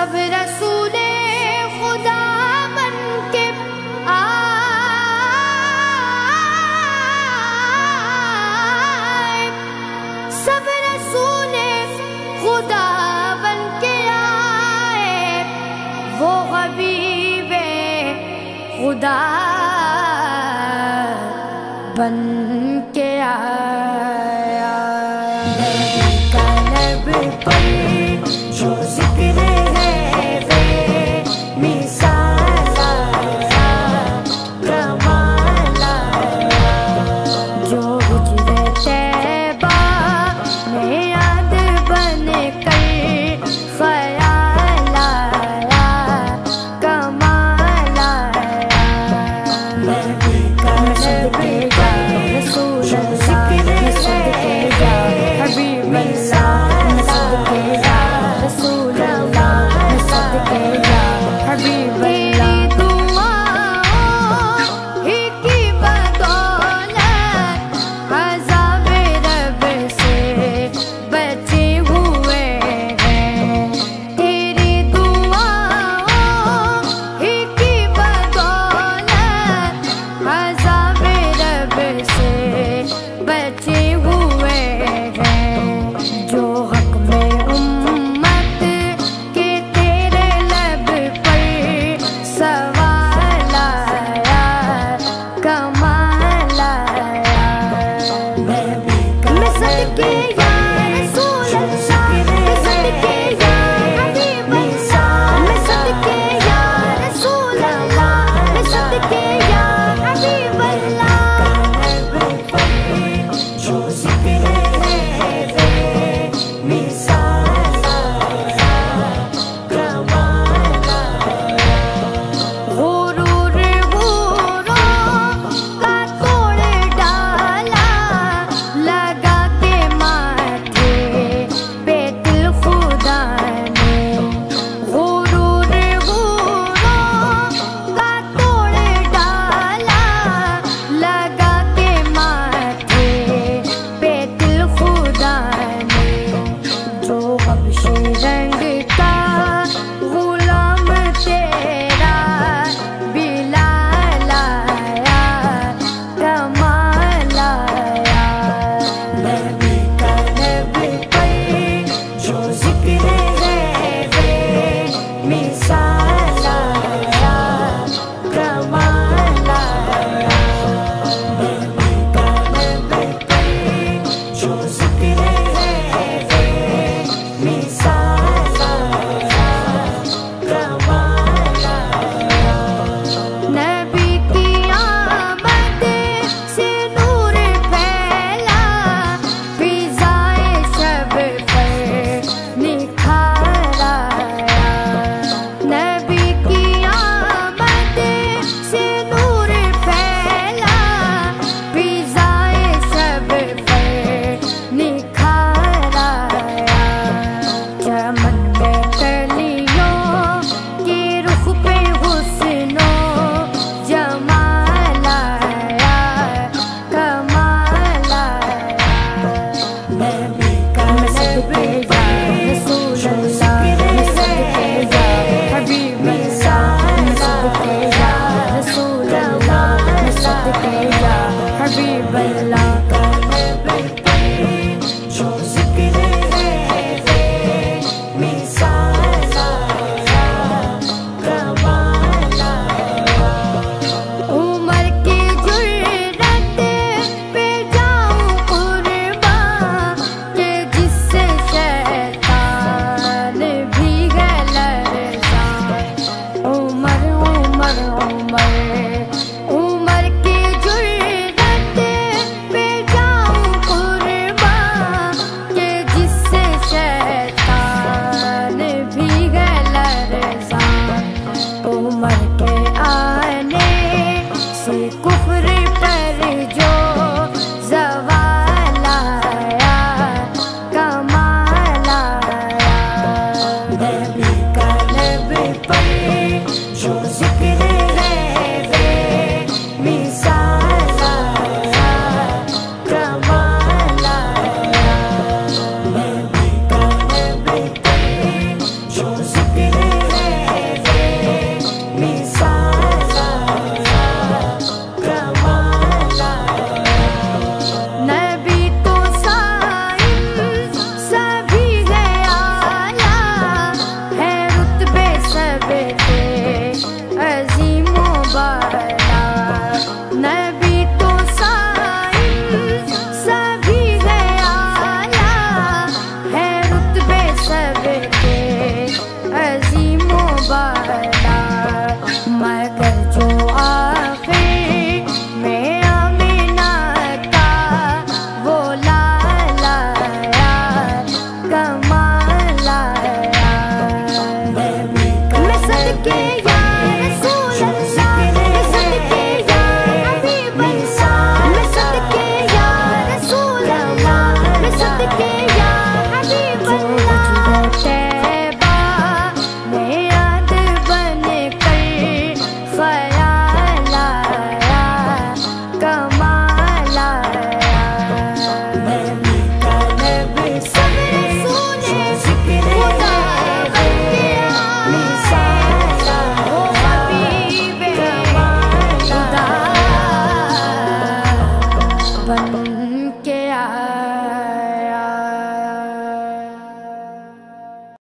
सब रसूले खुदा बन के आए, सब रसूले खुदा बन के आए, वो हबीबे खुदा बन के आया। कलब पर जो जिक्र है वे मिसाल आया, कमाल आया, जो हुजरे तैबा में याद बन कर ख्याल आया, कमाल आया। बचे हुए हैं जो हक में उम्मत के तेरे लब पर सवाल आया, कमाल आया। मैं सदके या रसूल अल्लाह, मैं सदके या हबीब अल्लाह, मैं सदके या रसूल अल्लाह, मैं सदके या हबीब अल्लाह। रंग का गुलाम तेरा बिलाल आया, कमाल आया। नबी का नबी पर जो जिक्र है वे मिसाल आया, कमाल आया। नबी का नबी पर जो जिक्र है वे मिसाल आया, कमाल आया। नबी की आमद से नूर फैला, फिज़ाए शब पर निखार आया। नबी की आमद से नूर फैला, फिज़ाए शब पर निखार आया। चमन में कलियों के रुख पे हुस्नो जमाल आया, कमाल आया। नबी का सदके या रसूल अल्लाह, मैं सदके या हबीब अल्लाह, मैं सदके या रसूल अल्लाह, मैं सदके या हबीब अल्लाह। जो जिक्र है वे मिसाल आया, कमाल आया। उमर की जुर्रत पे जाऊं कुर्बान, के जिससे शैतान भी है लरज़ान। उमर उमर उमर उमर की जुर्रत पे जाऊं कुर्बान, के जिससे शैतान भी है लरज़ान। उमर के आने से कुफ्र पर जो ज़वाल आया, कमाल आया। नबी का नबी पर जो जिक्र है वे मिसाल आया, कमाल आया। नबी का नबी पर जो जिक्र अला